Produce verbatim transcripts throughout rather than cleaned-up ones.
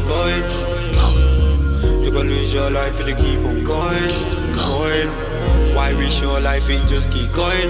going. You gon' lose your life, but you keep on going, going. Why risk your life and just keep going?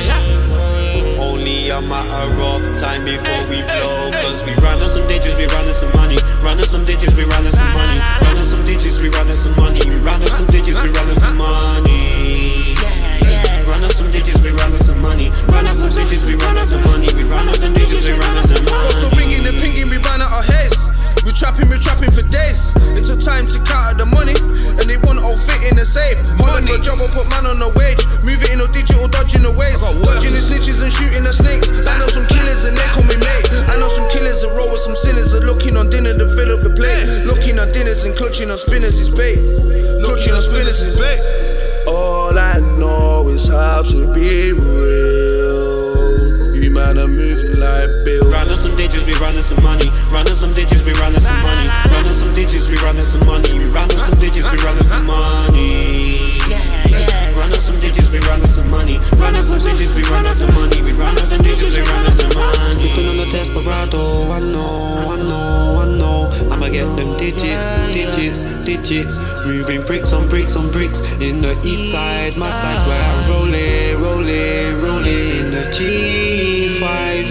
Only a matter of time before we blow. Cause we run on some digits, we run on some money. Run on some digits, we run on some money. Run on some digits, we run on some money. We run on some digits, we run on some money. Run on some digits, we run on some money. Run on some digits, we run on some money. We run on some digits, we run on some money. Still ringing and pinging, we ran out our heads. We trapping, we trapping for days. It took time to count out the money, and they want all fit in the safe. Hard for a job or put man on the wage. Move it in no digital, dodging the ways. Dodging the snitches and shooting the snakes. I know some killers and they call me mate. I know some killers that roll with some sinners that looking on dinner to fill up the plate. Looking on dinners and clutching on spinners is bait. Clutching on spinners is bait. All I know is how to be real. You man are moving like Bill. Run on some digits, we run on some money. Run on some digits, we run on some money. Run on some digits, we run on some money. We run on some digits, we run on some money. Run on some digits, we run on some money. Run on some digits, we run on some money. We run on some digits, we run on some money. Sipping on the desperado, I know, I know, I know. I'ma get them digits, digits, digits. Moving bricks on bricks on bricks. In the east side, my side's where I'm rolling, rolling, rolling in the G five.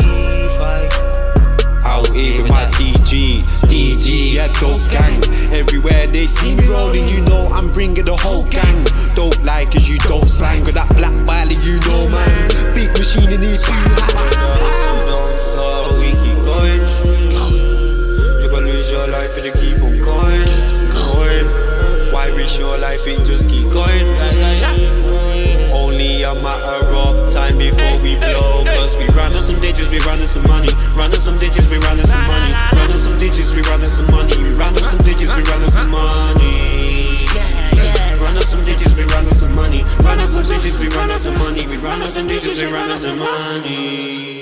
Out here with my D G, D G, yeah, dope gang. Everywhere they see me rolling, you know I'm bringing the whole gang. Dope like cause you don't slang. Got that black bile, you know man. Big machine in need two hats. Don't slow, we keep going. You gon' lose your life but you keep on going, going. Why risk your life and just keep going? Only a matter of time before we blow. Cause we run on some digits, we run on some money. Run on some digits, we run on some money. Run on some digits, we run on some money. We run on some digits, we run on some money. Run on some digits, we run on some money. Run on some digits, we run on some money. We run on some digits, we run on some money.